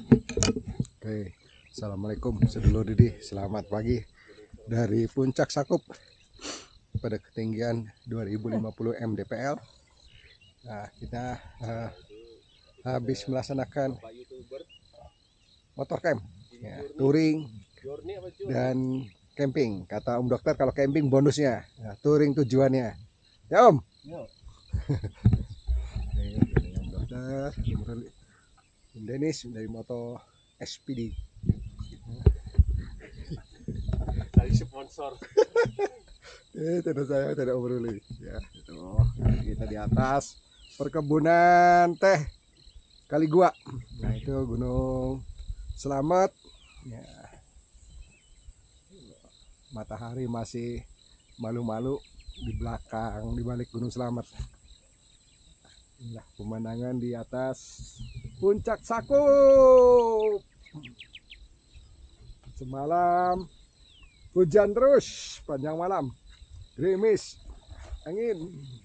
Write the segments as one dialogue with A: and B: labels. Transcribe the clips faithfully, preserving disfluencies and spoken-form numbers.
A: Oke, assalamualaikum sedulur Didi, selamat pagi dari Puncak Sakup pada ketinggian dua ribu lima puluh mdpl. Nah, kita uh, habis melaksanakan motor camp, ya, touring dan camping. Kata Om Dokter kalau camping bonusnya, nah, touring tujuannya. Ya Om. Ini Om Dokter, Om Denis dari Moto S P D.
B: Dari sponsor.
A: Eh, tidak saya tidak obrolin ya. Tuh, kita di atas perkebunan teh Kali Gua. Nah, itu Gunung Selamet. Ya. Matahari masih malu-malu di belakang, di balik Gunung Selamet. Inilah pemandangan di atas Puncak Sakup. Semalam hujan terus panjang malam. Gerimis, angin.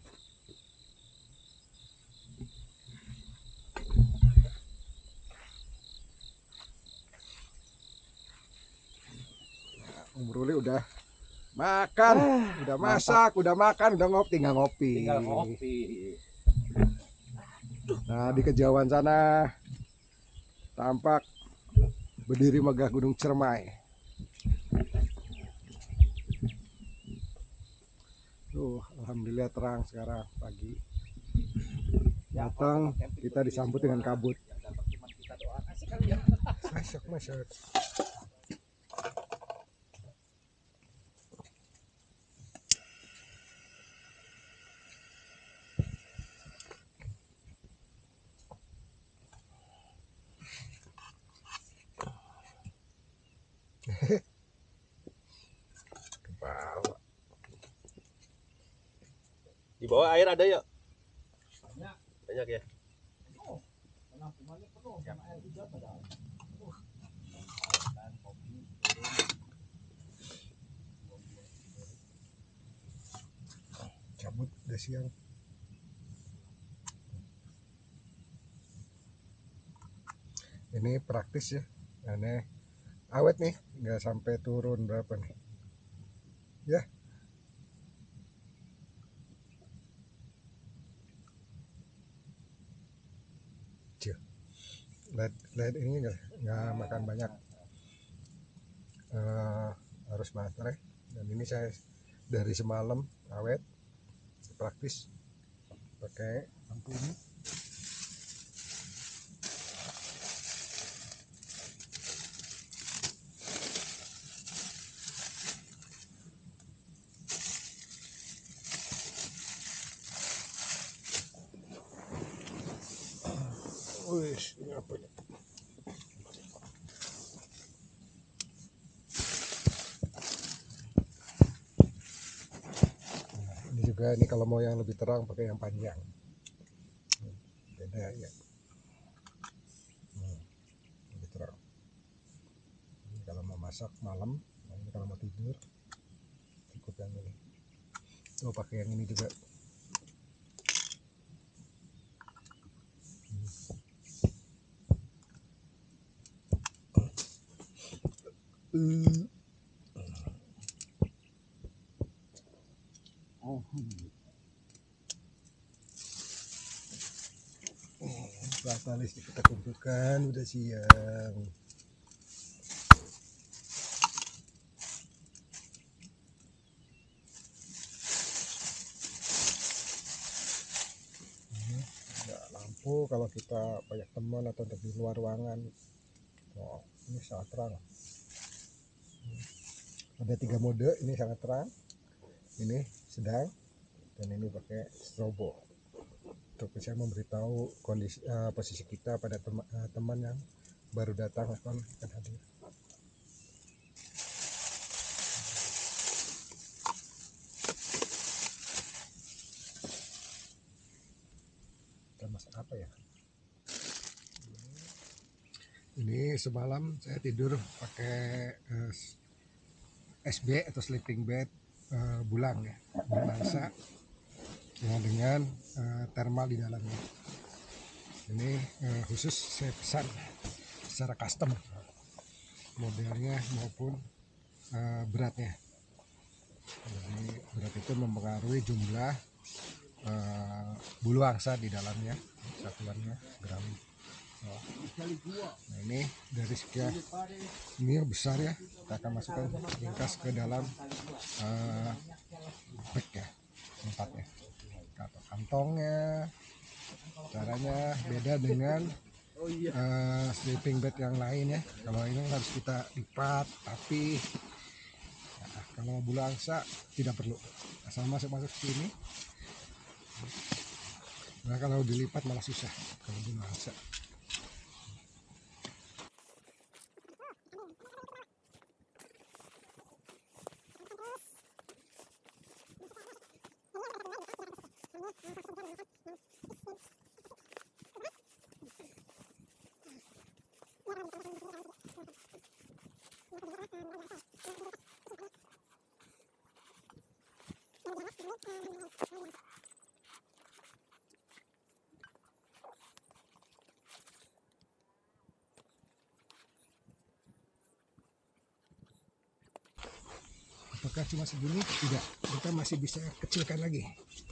A: Om Ruli udah makan, ah, udah masak, mantap. Udah makan, udah ngopi, tinggal ngopi.
B: Tinggal ngopi.
A: Nah, di kejauhan sana tampak berdiri megah Gunung Cermai. Tuh, alhamdulillah terang sekarang pagi. Datang kita disambut dengan kabut. Masuk, masuk. Kebawa.
B: Di bawah air ada ya? Banyak. Banyak ya? Oh, penampungannya penuh sama air hujan padahal.
A: Cabut udah siang. Ini praktis ya. Ini awet nih, nggak sampai turun berapa nih. Ya. Lihat, lihat ini nggak nggak makan banyak, uh, harus baterai. Dan ini saya dari semalam awet, praktis pakai lampu ini. Wih, ini apa ya? Nah, ini juga ini kalau mau yang lebih terang pakai yang panjang. Beda ya. Hmm, lebih terang. Ini kalau mau masak malam, nah ini kalau mau tidur cukup yang ini. Oh, pakai yang ini juga. Hmm. Oh. Berapa listrik kita kumpulkan udah siang. Ini ada lampu kalau kita banyak teman atau untuk di luar ruangan. Oh, ini sangat terang. Ada tiga mode, ini sangat terang, ini sedang, dan ini pakai strobo untuk bisa memberitahu kondisi uh, posisi kita pada tem uh, teman yang baru datang akan akan hadir. Kita masak apa ya? Ini semalam saya tidur pakai uh, S B atau sleeping bed uh, bulang ya, bangsa ya, dengan uh, thermal di dalamnya. Ini uh, khusus saya pesan secara custom modelnya maupun uh, beratnya. Jadi berat itu mempengaruhi jumlah uh, bulu angsa di dalamnya, satuannya gram. Nah ini dari sekian ini besar ya, kita akan masukkan ringkas ke dalam uh, bag ya, tempatnya atau kantongnya. Caranya beda dengan uh, sleeping bag yang lain ya. Kalau ini harus kita lipat, tapi nah, kalau bulu angsa tidak perlu, asal masuk-masuk sini. Nah kalau dilipat malah susah kalau bulu angsa. Apakah cuma segini? Tidak, kita masih bisa kecilkan lagi.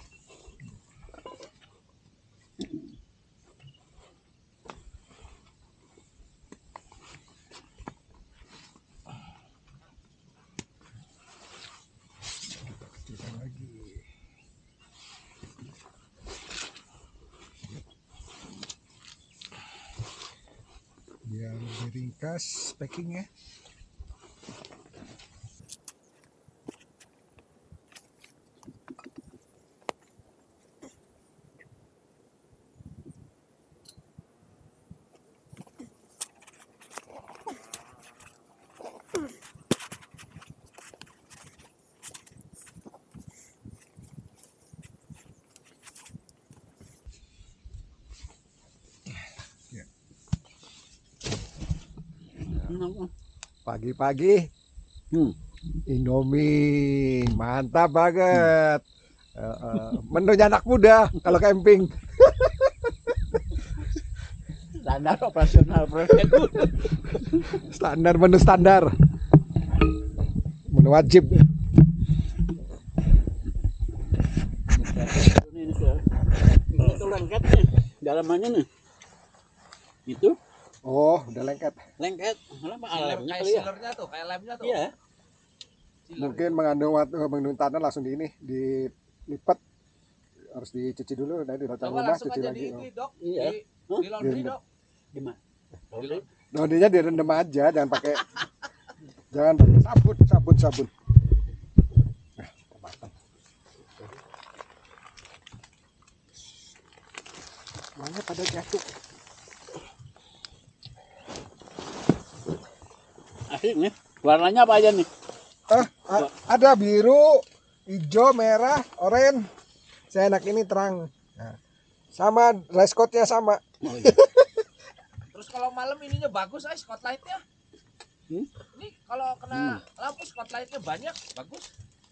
A: Kita kecilkan lagi. Biar lebih ringkas packingnya. Pagi-pagi
C: Hmm.
A: Indomie mantap banget. Uh, uh, menunya anak muda kalau camping.
C: Standar operasional prosedur.
A: Standar, menu standar, menu wajib.
C: Ini tuh, ini tuh lengket nih, dalamannya nih. Itu?
A: Oh, udah lengket.
C: Lengket. Kenapa lemnya
B: Kayak
C: kali ya?
B: sealernya tuh, kayak lemnya tuh.
C: Iya.
A: Mungkin mengandung waktu mengandung tanah langsung di ini dilipat, harus dicuci dulu, nanti datang
B: Coba
A: rumah
B: langsung
A: cuci
B: aja
A: lagi.
B: di
A: Oh.
B: ini, Dok.
C: Iya.
B: Di,
C: Hah?
B: di laundry,
A: Direndam.
B: Dok.
C: Gimana?
B: Di laundry.
A: Laundrynya direndam aja, jangan pakai jangan pakai sabun, sabun, sabun. Nah, matang. Mana pada jatuh?
C: Asik nih. Warnanya apa aja nih?
A: Ah, a- ada biru, hijau, merah, oranye. Saya enak ini terang. Nah, sama dress code-nya sama.
C: Oh, iya.
B: Terus kalau malam ininya bagus, ay, spotlightnya.
C: Hmm?
B: Ini kalau kena lampu spotlightnya banyak, bagus.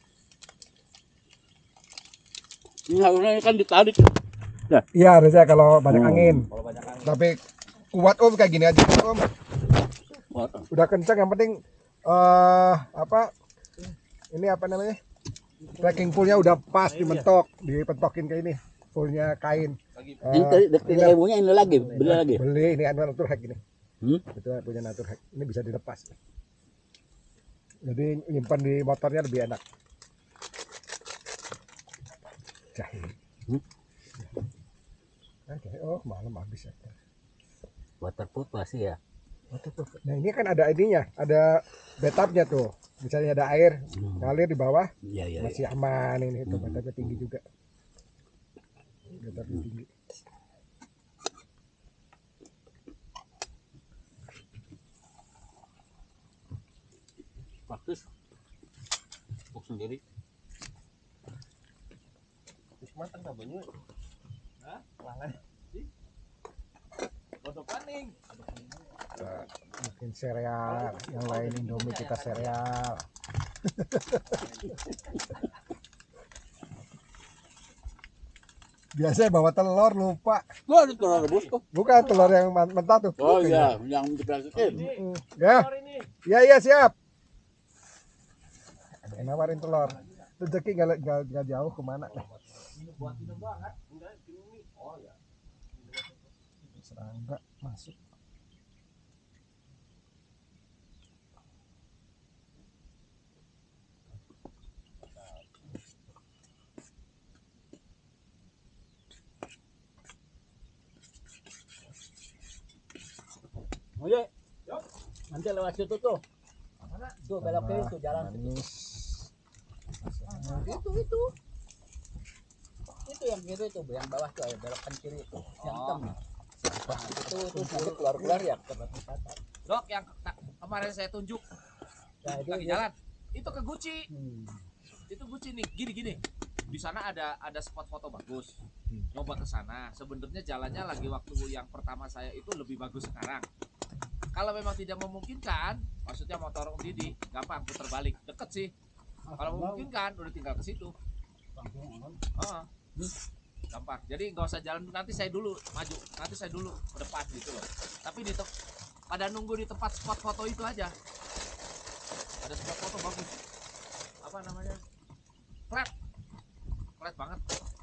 C: Ini harusnya kan ditarik.
A: Iya, harusnya kalau banyak
C: Hmm.
A: angin.
B: Kalau banyak angin.
A: Tapi kuat Om, kayak gini aja Om.
C: Wah,
A: Udah kencang, yang penting eh apa? Ini apa namanya? Tracking poolnya udah pas dimentok, dipentokin kayak ini. Poolnya kain.
B: Lagi
A: Eh,
C: ini tadi dekat
A: ini
C: ilmunya ini lagi, beli lagi.
A: beli ini anu Natur Hack ini.
C: Hmm?
A: Itu punya Natur Hack. Ini bisa dilepas. Jadi nyimpan di motornya lebih enak. Jahit.
C: Hmm?
A: Oke, oh malam habis ya.
C: Waterproof pasti ya.
A: Nah ini kan ada ininya, ada bathtubnya tuh. Misalnya ada air
C: Hmm.
A: ngalir di bawah,
C: Iya, iya.
A: masih
C: iya.
A: aman ini. Tuh
C: Hmm.
A: bathtubnya tinggi juga. Bathtubnya tinggi.
C: Praktis. Untuk sendiri.
B: Wis matang dah banyu. Hah? Langan. Foto paning.
A: Nah, mungkin sereal, yang lain Indomie kita sereal. Biasanya bawa telur lupa.
C: Gua ada telur rebus kok.
A: Bukan telur yang men- mentah tuh.
C: Oh iya, yang diplastikin.
A: Mm, ya. Iya iya siap. Ada yang nawarin telur. Rezeki nggak nggak nggak jauh kemana nih. Serangga masuk.
C: Oh iya. Nanti lewat situ tuh. Tuh belok kiri tuh jalan situ.
A: Manis.
C: Itu itu. Itu yang kiri tuh, yang bawah tuh, ayo belokan kiri itu. Yang hitam. Nah, itu terus nanti keluar-keluar ya ke tempat wisata.
D: Dok, yang ta- kemarin saya tunjuk
C: Nah, itu
D: lagi
C: itu.
D: jalan, itu ke Gucci,
C: Hmm.
D: itu Gucci nih, gini gini. Di sana ada ada spot foto bagus.
A: Hmm.
D: Coba ke sana. Sebenarnya jalannya lagi waktu yang pertama saya itu lebih bagus sekarang. Kalau memang tidak memungkinkan, maksudnya motor Om Didi, gampang putar balik, deket sih. Kalau memungkinkan, udah tinggal ke situ. Oh, gampang. Jadi nggak usah jalan, nanti saya dulu maju, nanti saya dulu ke depan gitu loh. Tapi di te- pada nunggu di tempat spot foto itu aja. Ada spot foto bagus. Apa namanya? Flat. Flat banget.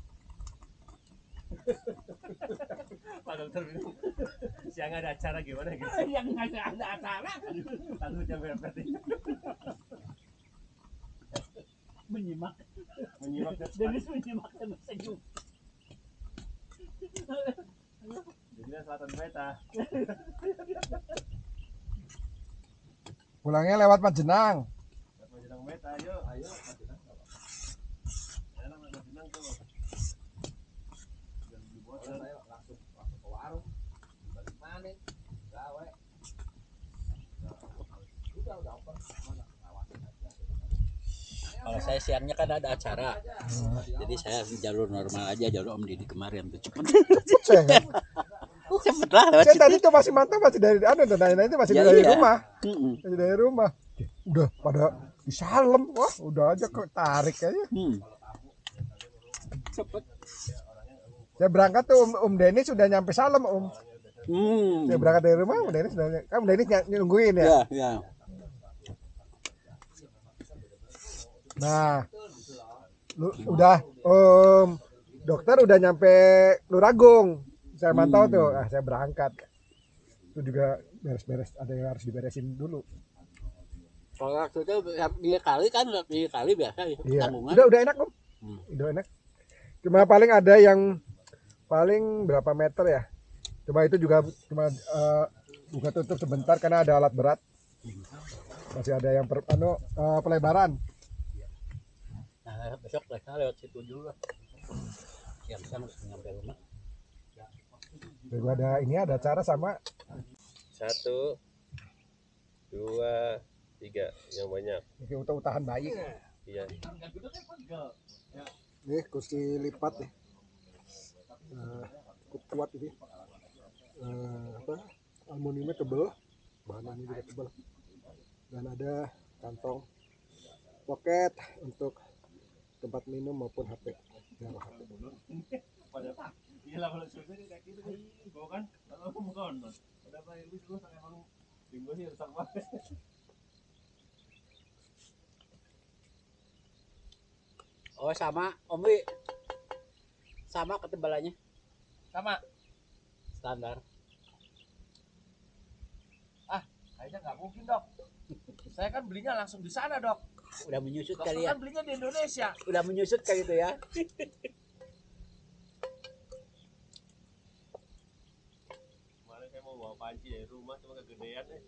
B: Pak dokter bilang siang ada acara gimana gitu.
C: Yang nggak ada acara.
B: Lalu coba berarti
C: Menyimak.
B: menyimak dan
C: Dennis menyimak dan senyum.
B: jadinya selatan beta.
A: Pulangnya lewat Majenang.
B: Apa jenang beta ayo. Ayo Majenang enggak apa-apa. Enak Majenang tuh. Dan di bawah
D: Kalau saya langsung langsung ke warung, balik mana? Gawe. Udah udah open. Mana ngawasin aja.
C: Kalau saya siangnya kan ada acara. Jadi saya di jalur normal aja, jalur Om Didi kemarin tuh cepet.
A: Saya kan.
C: Cepet lah lewat
A: Saya
C: situ.
A: tadi tuh masih mantap masih dari anu dan lain-lain itu masih
C: Ya,
A: dari
C: iya.
A: rumah.
C: Mm-mm.
A: Masih dari rumah. Udah pada di Salem. Wah, udah aja kok tarik aja.
C: Hmm. Cepet.
A: Saya berangkat tuh Om, Om Dennis sudah nyampe Salem, Om.
C: Hmm.
A: Saya berangkat dari rumah, Om Dennis sudah kan Om Dennis ny- nungguin ya.
C: Ya, ya.
A: Nah, lu- udah Om dokter udah nyampe Luragung. Saya mantau tuh, ah saya berangkat. Itu juga beres-beres, ada yang harus diberesin dulu.
C: Kalau waktu itu tiga kali kan, tiga kali biasa ya.
A: Iya.
C: Tanggungan.
A: Udah udah enak, Om.
C: Hmm.
A: Udah enak. Cuma paling ada yang paling berapa meter ya? Coba itu juga cuma eh, buka tutup sebentar karena ada alat berat. Masih ada yang per, anu, eh, pelebaran.
C: Nah, besok kita lewat situ dulu lah. Siang-siang harus nyampe rumah.
A: Juga ada ini ada acara sama
B: Satu, dua, tiga yang banyak.
A: ini utah-utahan bayi.
B: Iya.
A: Nih kursi lipat nih. Nah, cukup kuat ini. Eh, apa? Aluminiumnya tebel, bahannya juga tebel. Dan ada kantong pocket untuk tempat minum maupun H P. Ya, H P.
B: Gila kalau sebenarnya kayak gitu kau kan kalau aku mau nonton udah apa itu terus emang tinggal sih rusak banget.
C: Oh sama, Om Wi. Sama ketebalannya,
D: Sama.
C: standar.
D: Kayaknya nggak mungkin, Dok. Saya kan belinya langsung di sana, Dok.
C: Udah menyusut
D: Dokter
C: kali ya.
D: kan belinya di Indonesia.
C: Udah menyusut kayak gitu ya.
B: Kemarin saya mau bawa panci dari rumah cuma kegedean nih.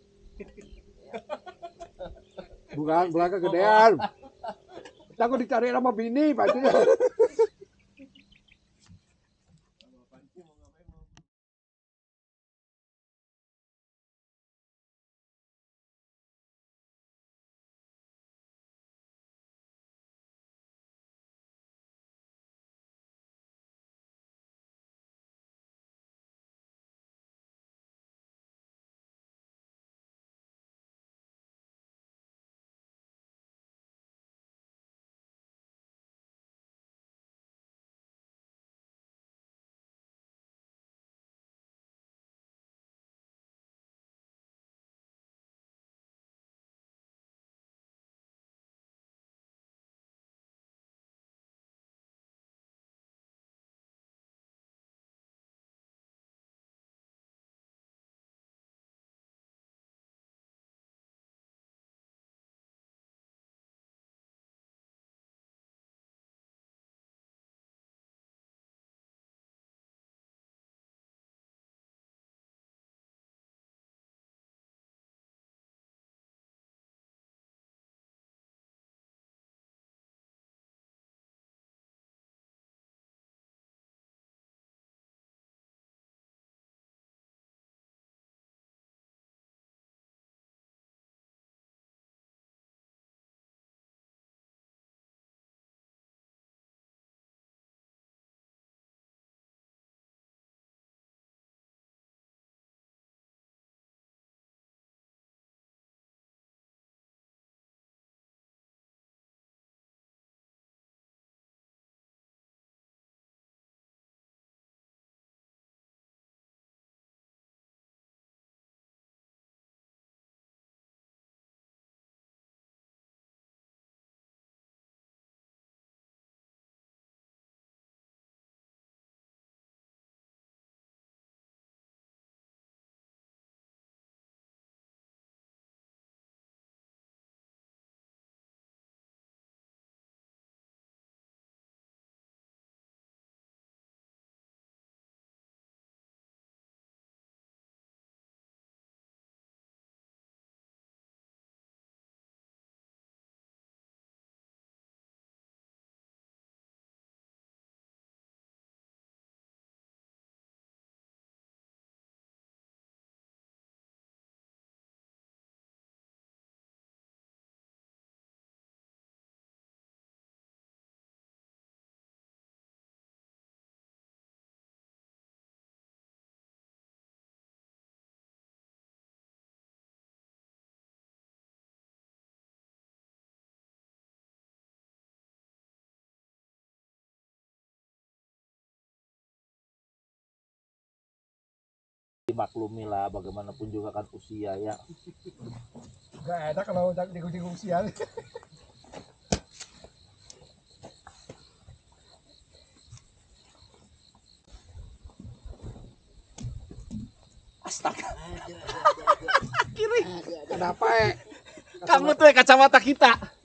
A: Bukan, bukan kegedean. Takut dicari sama bini, pastinya.
D: Dimaklumi lah, bagaimanapun juga kan usia ya.
A: Gak enak kalau udah di usia.
C: Astaga.
D: Kiri.
A: Kenapa ya?
D: Kamu tuh ya kacamata kita.